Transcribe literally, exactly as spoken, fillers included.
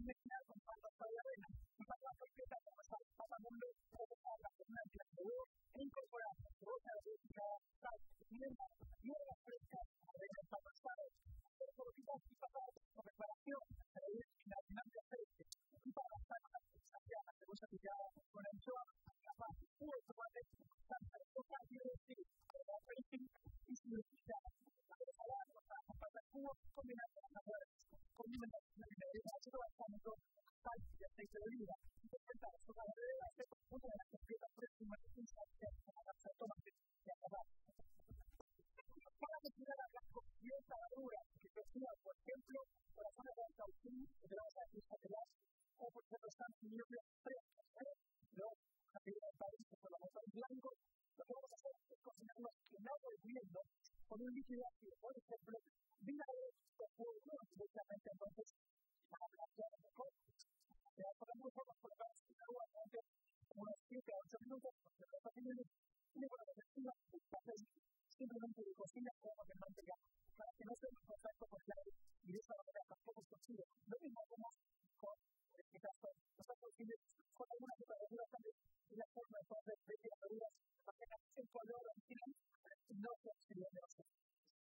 mezclar con papas para la avena y papas fritas como sal, papamundo, provocarlas con una mezcla de huevo e incorporar cebolla rústica, sal, pimienta, hierbas frescas, avena y papas suaves, hacer tortillas y papas con preparación, freír en abundante aceite y para pasar con la salteada, cebolla picada con anchoa, capaz, jugo de tomate, salsa de soja y de chile, agregar dressing y cebollita, para salar con papas jugo, combinar con las verdes, condimentar con vinagre ácido balsámico, sal y aceite de oliva, y presentar sopa de hacer una de las completas próximas y saltear con la salsa de tomate y acabar. Para cocinar a blanco y esta verdura que cocina, por ejemplo, por la zona del cautín, de la base de cereal, o por ejemplo, champiñones frescos, ¿eh? Luego, la primera de París, por la base en blanco, lo que vamos a hacer es cocinarlos en agua hirviendo con un líquido ácido, por ejemplo, vinagre o fuego, directamente entonces, para blanquear el mejor. Ya podemos colocar en agua durante unos siete a ocho minutos, porque lo cocinan y luego lo reciban el papel simplemente de cocina como que manteca, para que no se en contacto con el aire y de esa